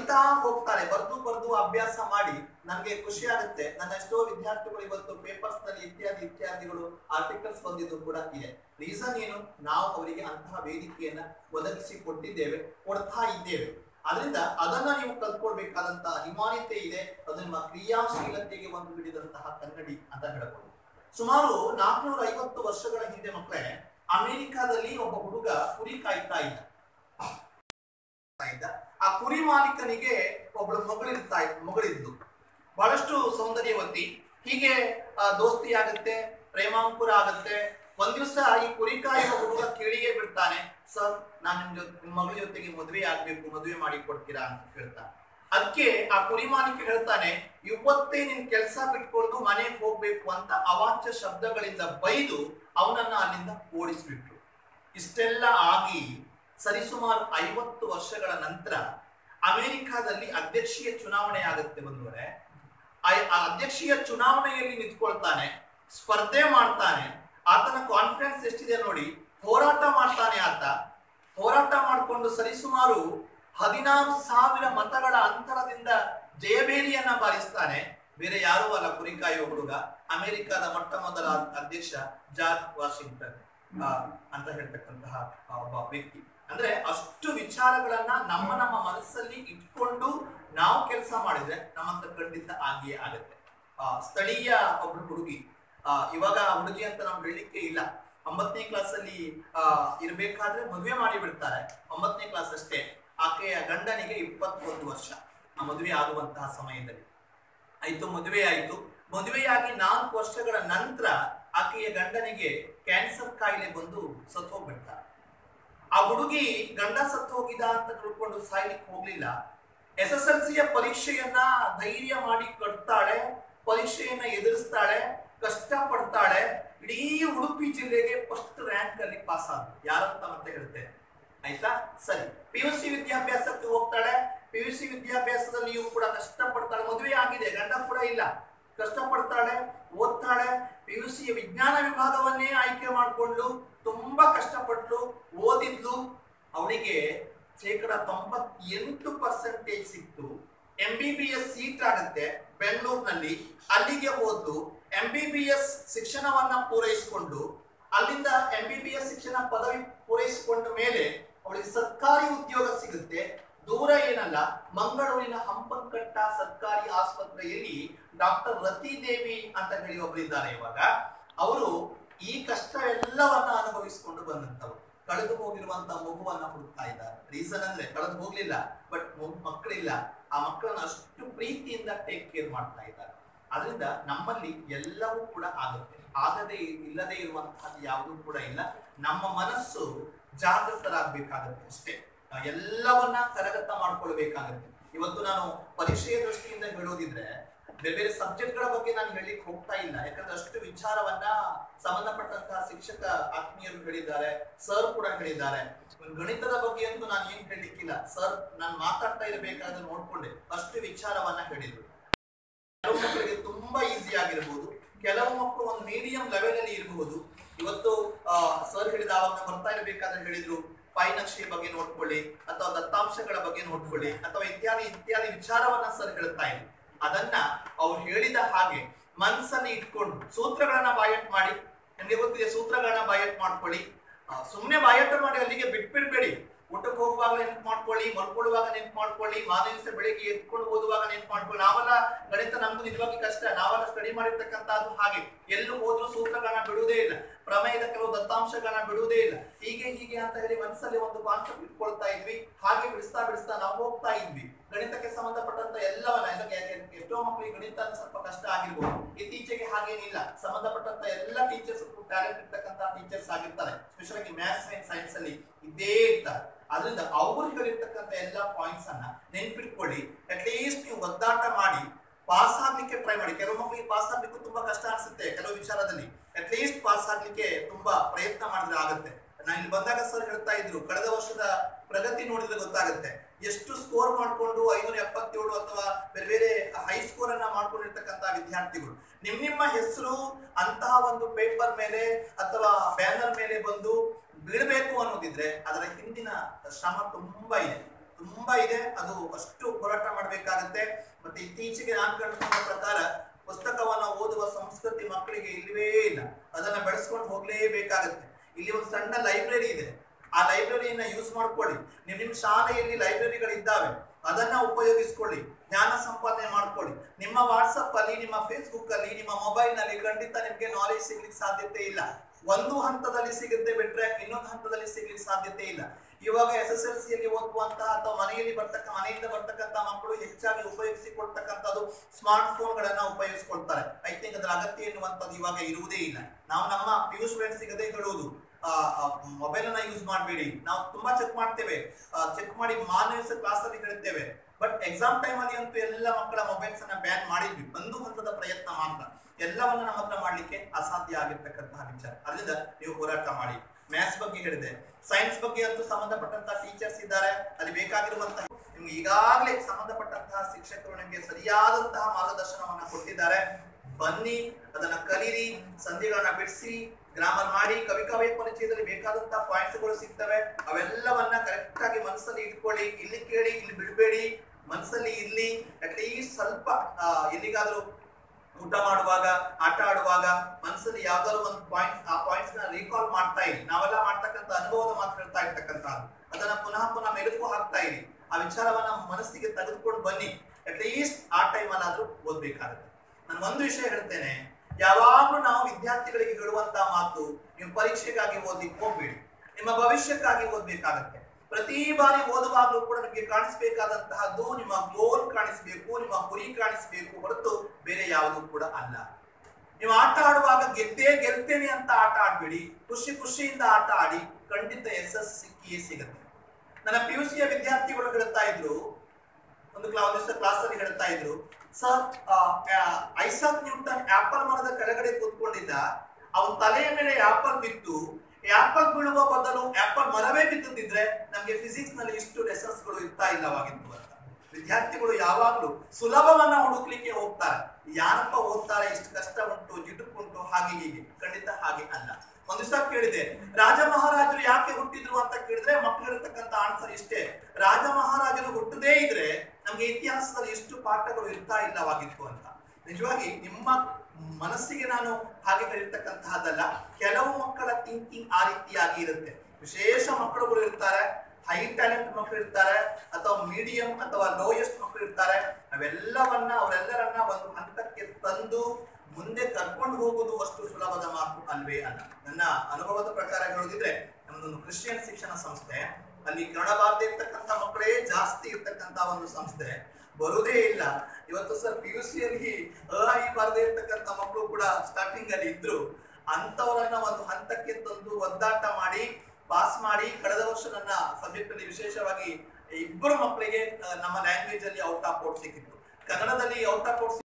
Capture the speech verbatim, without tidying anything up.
ಬರಿತಾ ಹೋಗ್ತಾರೆ. ಬರ್ದು ಬರ್ದು ಅಭ್ಯಾಸ ಮಾಡಿ ನನಗೆ ಖುಷಿ ಆಗುತ್ತೆ. ನನ್ನ ಎಷ್ಟೋ ವಿದ್ಯಾರ್ಥಿಗಳು ಇವತ್ತು ಪೇಪರ್ಸ್ ನಲ್ಲಿ ಇತ್ಯಾದಿ ಇತ್ಯಾದಿಗಳು ಆರ್ಟಿಕಲ್ಸ್ ಬಂದಿದ್ದು ಕೂಡ ಇದೆ. ರೀಸನ್ ಏನು? ನಾವು ಅವರಿಗೆ ಅಂತಹ ವೇದಿಕೆಯನ್ನ ಒದಗಿಸಿ ಕೊಟ್ಟಿದ್ದೇವೆ, ಕೊಡ್ತಾ ಇದ್ದೇವೆ. ಅದರಿಂದ ಅದನ್ನ ನೀವು ಕಲ್ತ್ಕೊಳ್ಬೇಕಾದಂತಹ ಅನಿವಾರ್ಯತೆ ಇದೆ. ಅದು ನಿಮ್ಮ ಕ್ರಿಯಾಶೀಲತೆಗೆ ಒಂದು ಹಿಡಿದಂತಹ ಕನ್ನಡಿ ಅಂತ ಹೇಳ್ಬೋದು. ಸುಮಾರು ನಾಲ್ಕುನೂರ ಐವತ್ತು ವರ್ಷಗಳ ಹಿಂದೆ ಮಕ್ಕಳೇ ಅಮೆರಿಕಾದಲ್ಲಿ ಒಬ್ಬ ಹುಡುಗ ಕುರಿ ಕಾಯ್ತಾ ಇದ್ದ. ಆ ಕುರಿ ಮಾಲೀಕನಿಗೆ ಒಬ್ಬಳು ಮಗಳಿರ್ತಾ ಮಗಳಿದ್ದು, ಬಹಳಷ್ಟು ಸೌಂದರ್ಯವತಿ. ಹೀಗೆ ದೋಸ್ತಿ ಆಗುತ್ತೆ, ಪ್ರೇಮಾಂಕುರ ಆಗುತ್ತೆ. ಒಂದ್ ದಿವಸ ಈ ಕುರಿ ಕಾಯುವ ಹುಡುಗ ಕೇಳಿಯೇ ಬಿಡ್ತಾನೆ, ಸರ್ ನಾನು ನಿಮ್ ಜೊತೆ ನಿಮ್ಮ ಮಗಳ ಜೊತೆಗೆ ಮದುವೆ ಆಗ್ಬೇಕು, ಮದುವೆ ಮಾಡಿ ಕೊಡ್ತೀರಾ ಅಂತ ಕೇಳ್ತಾನೆ. ಅದಕ್ಕೆ ಆ ಕುರಿ ಮಾಲೀಕ ಹೇಳ್ತಾನೆ, ಇವತ್ತೇ ನಿನ್ ಕೆಲಸ ಬಿಟ್ಕೊಂಡು ಮನೆಗೆ ಹೋಗ್ಬೇಕು ಅಂತ ಅವಾಚ್ಯ ಶಬ್ದಗಳಿಂದ ಬೈದು ಅವನನ್ನ ಅಲ್ಲಿಂದ ಓಡಿಸ್ಬಿಟ್ರು. ಇಷ್ಟೆಲ್ಲ ಆಗಿ ಸರಿಸುಮಾರು ಐವತ್ತು ವರ್ಷಗಳ ನಂತರ ಅಮೆರಿಕಾದಲ್ಲಿ ಅಧ್ಯಕ್ಷೀಯ ಚುನಾವಣೆ ಆಗುತ್ತೆ. ಬಂದವರೆ ಆ ಅಧ್ಯಕ್ಷೀಯ ಚುನಾವಣೆಯಲ್ಲಿ ನಿಂತ್ಕೊಳ್ತಾನೆ, ಸ್ಪರ್ಧೆ ಮಾಡ್ತಾನೆ. ಆತನ ಕಾನ್ಫಿಡೆನ್ಸ್ ಎಷ್ಟಿದೆ ನೋಡಿ. ಹೋರಾಟ ಮಾಡ್ತಾನೆ. ಆತ ಹೋರಾಟ ಮಾಡಿಕೊಂಡು ಸರಿಸುಮಾರು ಹದಿನಾರು ಸಾವಿರ ಮತಗಳ ಅಂತರದಿಂದ ಜಯಭೇರಿಯನ್ನ ಬಾರಿಸ್ತಾನೆ. ಬೇರೆ ಯಾರೂ ಅಲ್ಲ, ಕುರಿ ಕಾಯುವ ಹುಡುಗ, ಅಮೆರಿಕದ ಮೊಟ್ಟ ಮೊದಲ ಅಧ್ಯಕ್ಷ ಜಾರ್ಜ್ ವಾಷಿಂಗ್ಟನ್ ಅಂತ ಹೇಳ್ತಕ್ಕಂತಹ ಒಬ್ಬ ವ್ಯಕ್ತಿ. ಅಂದ್ರೆ ಅಷ್ಟು ವಿಚಾರಗಳನ್ನ ನಮ್ಮ ನಮ್ಮ ಮನಸ್ಸಲ್ಲಿ ಇಟ್ಕೊಂಡು ನಾವು ಕೆಲಸ ಮಾಡಿದ್ರೆ ನಮ್ಮ ಹತ್ರ ಖಂಡಿತ ಆಗಿಯೇ ಆಗುತ್ತೆ. ಆ ಸ್ಥಳೀಯ ಒಬ್ಳು ಹುಡುಗಿ, ಆ ಇವಾಗ ಹುಡುಗಿ ಅಂತ ನಾವು ಹೇಳಲಿಕ್ಕೆ ಇಲ್ಲ, ಒಂಬತ್ತನೇ ಕ್ಲಾಸ್ ಅಲ್ಲಿ ಆ ಇರ್ಬೇಕಾದ್ರೆ ಮದುವೆ ಮಾಡಿ ಬಿಡ್ತಾರೆ. ಒಂಬತ್ತನೇ ಕ್ಲಾಸ್ ಅಷ್ಟೇ. ಆಕೆಯ ಗಂಡನಿಗೆ ಇಪ್ಪತ್ತೊಂದು ವರ್ಷ ಆ ಮದುವೆ ಆಗುವಂತಹ ಸಮಯದಲ್ಲಿ ಆಯ್ತು. ಮದುವೆ ಆಯ್ತು. ಮದುವೆಯಾಗಿ ನಾಲ್ಕು ವರ್ಷಗಳ ನಂತರ ಆಕೆಯ ಗಂಡನಿಗೆ ಕ್ಯಾನ್ಸರ್ ಕಾಯಿಲೆ ಬಂದು ಸತ್ತು ಹೋಗ್ಬಿಡ್ತಾರೆ. ಆ ಹುಡುಗಿ ಗಂಡ ಸತ್ತು ಹೋಗಿದ ಅಂತ ತಿಳ್ಕೊಂಡು ಸಾಯ್ಲಿಕ್ಕೆ ಹೋಗ್ಲಿಲ್ಲ. ಎಸ್ ಎಸ್ ಎಲ್ ಸಿಯ ಪರೀಕ್ಷೆಯನ್ನ ಧೈರ್ಯ ಮಾಡಿ ಕಟ್ತಾಳೆ, ಪರೀಕ್ಷೆಯನ್ನ ಎದುರಿಸ್ತಾಳೆ, ಕಷ್ಟ ಪಡ್ತಾಳೆ. ಇಡೀ ಉಡುಪಿ ಜಿಲ್ಲೆಗೆ ಫಸ್ಟ್ ರ್ಯಾಂಕ್ ಅಲ್ಲಿ ಪಾಸ್ ಆದ್ರು. ಯಾರಂತ ಮತ್ತೆ ಹೇಳ್ತೇನೆ, ಆಯ್ತಾ? ಸರಿ. ಪಿ ಯು ಸಿ ವಿದ್ಯಾಭ್ಯಾಸಕ್ಕೆ ಹೋಗ್ತಾಳೆ. ಪಿ ಯು ಸಿ ವಿದ್ಯಾಭ್ಯಾಸದಲ್ಲಿಯೂ ಕೂಡ ಕಷ್ಟ ಪಡ್ತಾಳೆ. ಮದುವೆ ಆಗಿದೆ, ಗಂಡ ಕೂಡ ಇಲ್ಲ. ಕಷ್ಟ ಪಡ್ತಾಳೆ, ಓದ್ತಾಳೆ. ಪಿ ಯು ಸಿ ವಿಜ್ಞಾನ ವಿಭಾಗವನ್ನೇ ಆಯ್ಕೆ ಮಾಡಿಕೊಂಡು ತುಂಬಾ ಕಷ್ಟಪಟ್ಲು, ಓದಿದ್ಲು. ಅವಳಿಗೆ ಶೇಕಡ ತೊಂಬತ್ತೆಂಟು ಪರ್ಸೆಂಟೇಜ್ ಸಿಕ್ತು. M B B S seat ಆಗುತ್ತೆ ಬೆಂಗಳೂರಿನಲ್ಲಿ. ಅಲ್ಲಿಗೆ ಹೋದ್ದು ಎಂ ಬಿ ಬಿ ಎಸ್ ಶಿಕ್ಷಣವನ್ನ ಪೂರೈಸಿಕೊಂಡು ಅಲ್ಲಿಂದ ಎಂ ಬಿ ಬಿ ಎಸ್ ಶಿಕ್ಷಣ ಪದವಿ ಪೂರೈಸಿಕೊಂಡ ಮೇಲೆ ಅವಳಿಗೆ ಸರ್ಕಾರಿ ಉದ್ಯೋಗ ಸಿಗುತ್ತೆ. ದೂರ ಏನಲ್ಲ, ಮಂಗಳೂರಿನ ಹಂಪನಕಟ್ಟ ಸರ್ಕಾರಿ ಆಸ್ಪತ್ರೆಯಲ್ಲಿ ಡಾಕ್ಟರ್ ರತಿ ದೇವಿ ಅಂತ ಹೇಳಿ ಒಬ್ಬರಿದ್ದಾರೆ. ಇವಾಗ ಅವರು ಈ ಕಷ್ಟ ಎಲ್ಲವನ್ನ ಅನುಭವಿಸಿಕೊಂಡು ಬಂದಂತವ್ರು. ಕಳೆದು ಹೋಗಿರುವಂತಹ ಮಗುವನ್ನ ಹುಡುಕ್ತಾ ಇದ್ದಾರೆ. ರೀಸನ್ ಅಂದ್ರೆ ಕಳೆದು ಹೋಗ್ಲಿಲ್ಲ, ಬಟ್ ಮಕ್ಕಳಿಲ್ಲ. ಆ ಮಕ್ಕಳನ್ನ ಅಷ್ಟು ಪ್ರೀತಿಯಿಂದ ಟೇಕ್ ಕೇರ್ ಮಾಡ್ತಾ ಇದ್ದಾರೆ. ಅದರಿಂದ ನಮ್ಮಲ್ಲಿ ಎಲ್ಲವೂ ಕೂಡ ಆಗುತ್ತೆ. ಆಗದೆ ಇಲ್ಲದೆ ಇರುವಂತಹದ್ದು ಯಾವುದೂ ಕೂಡ ಇಲ್ಲ. ನಮ್ಮ ಮನಸ್ಸು ಜಾಗೃತರಾಗಬೇಕಾಗತ್ತೆ ಅಷ್ಟೇ. ಎಲ್ಲವನ್ನ ಕರಗತ ಮಾಡ್ಕೊಳ್ಬೇಕಾಗತ್ತೆ. ಇವತ್ತು ನಾನು ಪರೀಕ್ಷೆಯ ದೃಷ್ಟಿಯಿಂದ ಹೇಳೋದಿದ್ರೆ ಬೇರೆ ಬೇರೆ ಸಬ್ಜೆಕ್ಟ್ ಗಳ ಬಗ್ಗೆ ನಾನು ಹೇಳಲಿಕ್ಕೆ ಹೋಗ್ತಾ ಇಲ್ಲ. ಯಾಕಂದ್ರೆ ಅಷ್ಟು ವಿಚಾರವನ್ನ ಸಂಬಂಧಪಟ್ಟಂತಹ ಶಿಕ್ಷಕ ಆತ್ಮೀಯರು ಹೇಳಿದ್ದಾರೆ, ಸರ್ ಕೂಡ ಹೇಳಿದ್ದಾರೆ. ಗಣಿತದ ಬಗ್ಗೆ ಅಂತೂ ನಾನು ಏನ್ ಹೇಳಲಿಕ್ಕಿಲ್ಲ. ಸರ್ ನಾನು ಮಾತಾಡ್ತಾ ಇರಬೇಕಾದ್ರೆ ನೋಡ್ಕೊಂಡೆ ಅಷ್ಟು ವಿಚಾರವನ್ನ ಹೇಳಿದ್ರು. ಕೆಲವು ಮಕ್ಕಳಿಗೆ ತುಂಬಾ ಈಸಿ ಆಗಿರ್ಬೋದು, ಕೆಲವು ಮಕ್ಕಳು ಒಂದು ಮೀಡಿಯಂ ಲೆವೆಲ್ ಅಲ್ಲಿ ಇರಬಹುದು. ಇವತ್ತು ಅಹ್ ಸರ್ ಹೇಳಿದ ಆವಾಗ ಬರ್ತಾ ಇರಬೇಕಾದ್ರೆ ಹೇಳಿದ್ರು ಪೈ ನಕ್ಷೆ ಬಗ್ಗೆ ನೋಡ್ಕೊಳ್ಳಿ, ಅಥವಾ ದತ್ತಾಂಶಗಳ ಬಗ್ಗೆ ನೋಡ್ಕೊಳ್ಳಿ, ಅಥವಾ ಇತ್ಯಾದಿ ಇತ್ಯಾದಿ ವಿಚಾರವನ್ನ ಸರ್ ಹೇಳ್ತಾ ಇದ್ರು. ಅದನ್ನ ಅವ್ರು ಹೇಳಿದ ಹಾಗೆ ಮನಸ್ಸಲ್ಲಿ ಇಟ್ಕೊಂಡು ಸೂತ್ರಗಳನ್ನ ಬಾಯಟ್ ಮಾಡಿ, ನಿಮ್ಗೆ ಗೊತ್ತಿದೆ ಸೂತ್ರಗಳನ್ನ ಬಾಯಟ್ ಮಾಡ್ಕೊಳ್ಳಿ. ಸುಮ್ಮನೆ ಬಾಯಟ ಮಾಡಿ ಅಲ್ಲಿಗೆ ಬಿಟ್ಬಿಡ್ಬೇಡಿ. ಊಟಕ್ಕೆ ಹೋಗುವಾಗ ನೆನ್ಪು ಮಾಡ್ಕೊಳ್ಳಿ, ಮಲ್ಕೊಳ್ಳುವಾಗ ನೆನ್ಪು ಮಾಡ್ಕೊಳ್ಳಿ, ಮಾರನೇ ದಿವಸ ಬೆಳಿಗ್ಗೆ ಎತ್ಕೊಂಡು ಓದುವಾಗ ನೆನ್ಪು ಮಾಡ್ಕೊಳ್ಳಿ. ನಾವೆಲ್ಲ ಗಣಿತ ನಮ್ದು ನಿಜವಾಗಿ ಕಷ್ಟ, ನಾವೆಲ್ಲ ಸ್ಟಡಿ ಮಾಡಿರ್ತಕ್ಕಂಥದ್ದು ಹಾಗೆ. ಎಲ್ಲೂ ಹೋದ್ರೂ ಸೂತ್ರಗಳನ್ನ ಬಿಡುವುದೇ ಇಲ್ಲ, ಪ್ರಮೇಯದ ಕೆಲವು ದತ್ತಾಂಶಗಳನ್ನ ಬಿಡುವುದೇ ಇಲ್ಲ. ಹೀಗೆ ಹೀಗೆ ಅಂತ ಹೇಳಿ ಮನಸ್ಸಲ್ಲಿ ಒಂದು ಕಾನ್ಸೆಪ್ಟ್ ಇಟ್ಕೊಳ್ತಾ ಇದ್ವಿ. ಹಾಗೆ ಬಿಡಿಸ್ತಾ ಬಿಡಿಸ್ತಾ ನಾವು ಹೋಗ್ತಾ ಇದ್ವಿ. ಗಣಿತಕ್ಕೆ ಸಂಬಂಧಪಟ್ಟಂತ ಎಲ್ಲವನ್ನ, ಎಷ್ಟೋ ಮಕ್ಕಳಿಗೆ ಗಣಿತ ಸ್ವಲ್ಪ ಕಷ್ಟ ಆಗಿರ್ಬೋದು. ಇತ್ತೀಚೆಗೆ ಹಾಗೇನಿಲ್ಲ, ಸಂಬಂಧಪಟ್ಟಂತ ಎಲ್ಲ ಟೀಚರ್ಸ್ ಟ್ಯಾಲೆಂಟ್ ಇರ್ತಕ್ಕಂಥ ಟೀಚರ್ಸ್ ಆಗಿರ್ತಾರೆ. ಸ್ಪೆಷಲ್ ಮ್ಯಾಥ್ಸ್ ಅಂಡ್ ಸೈನ್ಸ್ ಅಲ್ಲಿ ಇದ್ದೇ ಇರ್ತಾರೆ. ಅದರಿಂದ ಅವ್ರಿಗಿರ್ತಕ್ಕಂಥ ಎಲ್ಲ ಪಾಯಿಂಟ್ಸ್ ಅನ್ನ ನೆನ್ಪಿಟ್ಕೊಳ್ಳಿ. ಅಟ್ ಲೀಸ್ಟ್ ನೀವು ಒದ್ದಾಟ ಮಾಡಿ ಪಾಸ್ ಆಗ್ಲಿಕ್ಕೆ ಟ್ರೈ ಮಾಡಿ. ಕೆಲವು ಮಕ್ಕಳಿಗೆ ಪಾಸ್ ಆಗ್ಲಿಕ್ಕೂ ತುಂಬಾ ಕಷ್ಟ ಅನ್ಸುತ್ತೆ ಕೆಲವು ವಿಚಾರದಲ್ಲಿ. ಅಟ್ ಲೀಸ್ಟ್ ಪಾಸ್ ಆಗ್ಲಿಕ್ಕೆ ತುಂಬಾ ಪ್ರಯತ್ನ ಮಾಡಿದ್ರೆ ಆಗುತ್ತೆ. ನಾನು ಇಲ್ಲಿ ಬಂದಾಗ ಸರ್ ಹೇಳ್ತಾ ಇದ್ರು, ಕಳೆದ ವರ್ಷದ ಪ್ರಗತಿ ನೋಡಿದ್ರೆ ಗೊತ್ತಾಗುತ್ತೆ. ಎಷ್ಟು ಸ್ಕೋರ್ ಮಾಡ್ಕೊಂಡು ಐನೂರ ಎಪ್ಪತ್ತೇಳು ಅಥವಾ ಬೇರೆ ಬೇರೆ ಹೈ ಸ್ಕೋರ್ ಅನ್ನ ಮಾಡ್ಕೊಂಡಿರ್ತಕ್ಕಂಥ ವಿದ್ಯಾರ್ಥಿಗಳು. ನಿಮ್ ನಿಮ್ಮ ಹೆಸರು ಅಂತಹ ಒಂದು ಪೇಪರ್ ಮೇಲೆ ಅಥವಾ ಬ್ಯಾನರ್ ಮೇಲೆ ಬಂದು ಬೀಳ್ಬೇಕು ಅನ್ನೋದಿದ್ರೆ ಅದರ ಹಿಂದಿನ ಶ್ರಮ ತುಂಬಾ ಇದೆ, ತುಂಬಾ ಇದೆ, ಅದು ಅಷ್ಟು ಹೋರಾಟ ಮಾಡಬೇಕಾಗುತ್ತೆ. ಮತ್ತೆ ಇತ್ತೀಚೆಗೆ ನಾನು ಕಂಡುಕೊಂಡ ಪ್ರಕಾರ ಪುಸ್ತಕವನ್ನ ಓದುವ ಸಂಸ್ಕೃತಿ ಮಕ್ಕಳಿಗೆ ಇಲ್ಲವೇ ಇಲ್ಲ. ಅದನ್ನ ಬೆಳೆಸ್ಕೊಂಡು ಹೋಗ್ಲೇಬೇಕಾಗುತ್ತೆ. ಇಲ್ಲಿ ಒಂದು ಸಣ್ಣ ಲೈಬ್ರರಿ ಇದೆ, ಆ ಲೈಬ್ರರಿಯನ್ನ ಯೂಸ್ ಮಾಡ್ಕೊಳ್ಳಿ. ನಿಮ್ ನಿಮ್ ಶಾಲೆಯಲ್ಲಿ ಲೈಬ್ರರಿಗಳಿದ್ದಾವೆ, ಅದನ್ನ ಉಪಯೋಗಿಸ್ಕೊಳ್ಳಿ, ಜ್ಞಾನ ಸಂಪಾದನೆ ಮಾಡ್ಕೊಳ್ಳಿ. ನಿಮ್ಮ ವಾಟ್ಸಪ್ ಅಲ್ಲಿ, ನಿಮ್ಮ ಫೇಸ್ಬುಕ್ ಅಲ್ಲಿ, ನಿಮ್ಮ ಮೊಬೈಲ್ ನಲ್ಲಿ ಖಂಡಿತ ನಿಮ್ಗೆ ನಾಲೆಜ್ ಸಿಗ್ಲಿಕ್ಕೆ ಸಾಧ್ಯತೆ ಇಲ್ಲ. ಒಂದು ಹಂತದಲ್ಲಿ ಸಿಗುತ್ತೆ ಬಿಟ್ರೆ ಇನ್ನೊಂದು ಹಂತದಲ್ಲಿ ಸಿಗ್ಲಿಕ್ಕೆ ಸಾಧ್ಯತೆ ಇಲ್ಲ. ಇವಾಗ ಎಸ್ ಎಸ್ ಎಲ್ ಸಿ ಯಲ್ಲಿ ಓದುವಂತಹ ಅಥವಾ ಮನೆಯಲ್ಲಿ ಬರ್ತಕ್ಕ ಮನೆಯಿಂದ ಬರ್ತಕ್ಕಂಥ ಮಕ್ಕಳು ಹೆಚ್ಚಾಗಿ ಉಪಯೋಗಿಸಿಕೊಳ್ತಕ್ಕಂಥದ್ದು ಸ್ಮಾರ್ಟ್ ಫೋನ್ ಗಳನ್ನ ಉಪಯೋಗಿಸ್ಕೊಳ್ತಾರೆ. ಐ ಥಿಂಕ್ ಅದರ ಅಗತ್ಯ ಎನ್ನುವಂಥದ್ದು ಇವಾಗ ಇರುವುದೇ ಇಲ್ಲ. ನಾವು ನಮ್ಮ ಪಿ ಯು ಸ್ಟೂಡೆಂಟ್ಸ್ ಸಿಗದೆ ಹೇಳುವುದು, ಮೊಬೈಲ್ ಅನ್ನ ಯೂಸ್ ಮಾಡಬೇಡಿ. ನಾವು ತುಂಬಾ ಚೆಕ್ ಮಾಡ್ತೇವೆ, ಚೆಕ್ ಮಾಡಿ ಮಾನಸ ಕ್ಲಾಸ್ ಅಲ್ಲಿ ಹೇಳ್ತೇವೆ. ಬಟ್ ಎಕ್ಸಾಮ್ ಟೈಮ್ ಅಲ್ಲಿ ಅಂತೂ ಎಲ್ಲ ಮಕ್ಕಳ ಮೊಬೈಲ್ಸ್ ಅನ್ನ ಬ್ಯಾನ್ ಮಾಡಿದ್ವಿ. ಒಂದು ಹಂತದ ಪ್ರಯತ್ನ ಮಾತ್ರ, ಎಲ್ಲವನ್ನ ನಮ್ಮ ಹತ್ರ ಮಾಡ್ಲಿಕ್ಕೆ ಅಸಾಧ್ಯ ಆಗಿರ್ತಕ್ಕಂತಹ ವಿಚಾರ. ಅದರಿಂದ ನೀವು ಹೋರಾಟ ಮಾಡಿ. ಮ್ಯಾಥ್ಸ್ ಬಗ್ಗೆ ಹೇಳಿದೆ, ಸೈನ್ಸ್ ಬಗ್ಗೆ ಅಂತೂ ಸಂಬಂಧಪಟ್ಟಂತಹ ಟೀಚರ್ಸ್ ಇದ್ದಾರೆ, ಅಲ್ಲಿ ಬೇಕಾಗಿರುವಂತಹ ನಿಮ್ಗೆ ಈಗಾಗಲೇ ಸಂಬಂಧಪಟ್ಟಂತಹ ಶಿಕ್ಷಕರು ನಿಮಗೆ ಸರಿಯಾದಂತಹ ಮಾರ್ಗದರ್ಶನವನ್ನ ಕೊಟ್ಟಿದ್ದಾರೆ. ಬನ್ನಿ, ಅದನ್ನ ಕಲೀರಿ, ಸಂಧಿಗಳನ್ನ ಬಿಡಿಸಿ, ಗ್ರಾಮರ್ ಮಾಡಿ, ಕವಿ ಕಾವ್ಯ ಪರಿಚಯದಲ್ಲಿ ಬೇಕಾದಂತಹ ಪಾಯಿಂಟ್ಸ್ ಗಳು ಸಿಗ್ತವೆ. ಅವೆಲ್ಲವನ್ನ ಕರೆಕ್ಟ್ ಆಗಿ ಮನಸ್ಸಲ್ಲಿ ಇಟ್ಕೊಳ್ಳಿ. ಇಲ್ಲಿ ಕೇಳಿ, ಇಲ್ಲಿ ಬಿಡಬೇಡಿ, ಮನಸ್ಸಲ್ಲಿ ಇರ್ಲಿ. ಅಟ್ಲೀಸ್ಟ್ ಸ್ವಲ್ಪ ಎಲ್ಲಿಗಾದ್ರೂ ಊಟ ಮಾಡುವಾಗ, ಆಟ ಆಡುವಾಗ ಮನಸ್ಸಲ್ಲಿ ಯಾವ್ದಾದ್ರು ಒಂದು ಪಾಯಿಂಟ್ಸ್, ಆ ಪಾಯಿಂಟ್ಸ್ ನ ರೀಕಾಲ್ ಮಾಡ್ತಾ ಇರಿ. ನಾವೆಲ್ಲ ಮಾಡ್ತಕ್ಕಂಥ ಅನುಭವದ ಮಾತು ಹೇಳ್ತಾ ಇರ್ತಕ್ಕಂಥದ್ದು, ಅದನ್ನ ಪುನಃ ಪುನಃ ಮೆಲುಕು ಹಾಕ್ತಾ ಇರಿ. ಆ ವಿಚಾರವನ್ನ ಮನಸ್ಸಿಗೆ ತೆಗೆದುಕೊಂಡು ಬನ್ನಿ. ಅಟ್ಲೀಸ್ಟ್ ಆ ಟೈಮ್ ಅಲ್ಲಾದ್ರೂ ಓದ್ಬೇಕಾಗುತ್ತೆ. ನಾನು ಒಂದು ವಿಷಯ ಹೇಳ್ತೇನೆ, ಯಾವಾಗ್ಲೂ ನಾವು ವಿದ್ಯಾರ್ಥಿಗಳಿಗೆ ಹೇಳುವಂತಹ ಮಾತು, ನೀವು ಪರೀಕ್ಷೆಗಾಗಿ ಓದ್ಲಿಕ್ಕೆ ಹೋಗ್ಬೇಡಿ, ನಿಮ್ಮ ಭವಿಷ್ಯಕ್ಕಾಗಿ ಓದ್ಬೇಕಾಗತ್ತೆ. ಪ್ರತಿ ಬಾರಿ ಓದುವಾಗ್ಲೂ ಕೂಡ ನಿಮಗೆ ಕಾಣಿಸ್ಬೇಕಾದಂತಹದ್ದು ನಿಮ್ಮ ಗೋಲ್ ಕಾಣಿಸ್ಬೇಕು, ನಿಮ್ಮ ಗುರಿ ಕಾಣಿಸ್ಬೇಕು, ಹೊರತು ಬೇರೆ ಯಾವುದೂ ಕೂಡ ಅಲ್ಲ. ನೀವು ಆಟ ಆಡುವಾಗ ಗೆದ್ದೇ ಗೆಲ್ತೇನೆ ಅಂತ ಆಟ ಆಡ್ಬೇಡಿ, ಖುಷಿ ಖುಷಿಯಿಂದ ಆಟ ಆಡಿ. ಖಂಡಿತ ಎಸ್ ಎಸ್ ಸಿಕ್ಕಿಯೇ ಸಿಗುತ್ತೆ. ನನ್ನ ಪಿ ಯು ಸಿಯ ವಿದ್ಯಾರ್ಥಿಗಳು ಹೇಳ್ತಾ ಇದ್ರು, ಒಂದು ಕ್ಲಾ ದಿವಸ ಕ್ಲಾಸ್ ಅಲ್ಲಿ ಹೇಳ್ತಾ ಇದ್ರು, ಸರ್ ಐಸಾಕ್ ನ್ಯೂಟನ್ ಆಪಲ್ ಮರದ ಕೆಳಗಡೆ ಕೂತ್ಕೊಂಡಿದ್ದ, ಅವನ ತಲೆಯ ಮೇಲೆ ಆಪಲ್ ಬಿತ್ತು, ಆಪಲ್ ಬೀಳುವ ಬದಲು ಆಪಲ್ ಮರವೇ ಬಿದ್ದಿದ್ರೆ ನಮ್ಗೆ ಫಿಸಿಕ್ಸ್ ನಲ್ಲಿ ಇಷ್ಟು ಲೆಸನ್ಸ್ ಗಳು ಇರ್ತಾ ಇಲ್ಲವಾಗಿತ್ತು ಅಂತ. ವಿದ್ಯಾರ್ಥಿಗಳು ಯಾವಾಗ್ಲೂ ಸುಲಭವನ್ನ ಹುಡುಕ್ಲಿಕ್ಕೆ ಹೋಗ್ತಾರೆ. ಯಾರಪ್ಪ ಓದ್ತಾರೆ, ಇಷ್ಟು ಕಷ್ಟ ಉಂಟು, ಜಿಟುಕುಂಟು, ಹಾಗೆ ಹೀಗೆ. ಖಂಡಿತ ಹಾಗೆ ಅಲ್ಲ. ಒಂದ್ ದಿವಸ ಕೇಳಿದೆ, ರಾಜ ಮಹಾರಾಜರು ಯಾಕೆ ಹುಟ್ಟಿದ್ರು ಅಂತ ಕೇಳಿದ್ರೆ ಮಕ್ಕಳು ಇರತಕ್ಕಂತ ಆನ್ಸರ್ ಇಷ್ಟೇ, ರಾಜ ಮಹಾರಾಜರು ಹುಟ್ಟದೇ ಇದ್ರೆ ನಮ್ಗೆ ಇತಿಹಾಸದಲ್ಲಿ ಎಷ್ಟು ಪಾಠಗಳು ಇರ್ತಾ ಇಲ್ಲವಾಗಿತ್ತು ಅಂತ. ನಿಜವಾಗಿ ನಿಮ್ಮ ಮನಸ್ಸಿಗೆ ನಾನು ಹಾಗೆ ಹೇಳಿರ್ತಕ್ಕಂತಹದ್ದಲ್ಲ. ಕೆಲವು ಮಕ್ಕಳ ಥಿಂಕಿಂಗ್ ಆ ರೀತಿಯಾಗಿ ಇರುತ್ತೆ. ವಿಶೇಷ ಮಕ್ಕಳುಗಳು ಇರ್ತಾರೆ, ಹೈ ಟ್ಯಾಲೆಂಟ್ ಮಕ್ಕಳು ಇರ್ತಾರೆ, ಅಥವಾ ಮೀಡಿಯಂ ಅಥವಾ ಲೋಯೆಸ್ಟ್ ಮಕ್ಕಳು ಇರ್ತಾರೆ. ಅವೆಲ್ಲವನ್ನ ಅವರೆಲ್ಲರನ್ನ ಒಂದು ಹಂತಕ್ಕೆ ತಂದು ಮುಂದೆ ಕರ್ಕೊಂಡು ಹೋಗುವುದು ಅಷ್ಟು ಸುಲಭದ ಮಾತು ಅಲ್ವೇ ಅಲ್ಲ. ನನ್ನ ಅನುಭವದ ಪ್ರಕಾರ ಹೇಳೋದಿದ್ರೆ, ನಮ್ದೊಂದು ಕ್ರಿಶ್ಚಿಯನ್ ಶಿಕ್ಷಣ ಸಂಸ್ಥೆ, ಅಲ್ಲಿ ಕನ್ನಡ ಬಾರದೆ ಇರ್ತಕ್ಕಂಥ ಮಕ್ಕಳೇ ಜಾಸ್ತಿ ಇರ್ತಕ್ಕಂಥ ಒಂದು ಸಂಸ್ಥೆ, ಬರುವುದೇ ಇಲ್ಲ. ಇವತ್ತು ಸರ್ ಪಿ ಯು ಸಿ ಅಲ್ಲಿ ಅ ಈ ಬಾರದೆ ಇರ್ತಕ್ಕಂಥ ಮಕ್ಕಳು ಕೂಡ ಸ್ಟಾರ್ಟಿಂಗ್ ಅಲ್ಲಿ ಇದ್ರು. ಅಂತವರನ್ನ ಒಂದು ಹಂತಕ್ಕೆ ತಂದು ಒದ್ದಾಟ ಮಾಡಿ ಪಾಸ್ ಮಾಡಿ, ಕಳೆದ ವರ್ಷ ನನ್ನ ಸಬ್ಜೆಕ್ಟ್ ಅಲ್ಲಿ ವಿಶೇಷವಾಗಿ ಇಬ್ಬರು ಮಕ್ಕಳಿಗೆ ನಮ್ಮ ಲ್ಯಾಂಗ್ವೇಜ್ ಅಲ್ಲಿ ಔಟ್ ಆಫ್ ಔಟ್ ಸಿಕ್ಕಿತ್ತು. ಕನ್ನಡದಲ್ಲಿ ಔಟ್ ಆಫ್ ಔಟ್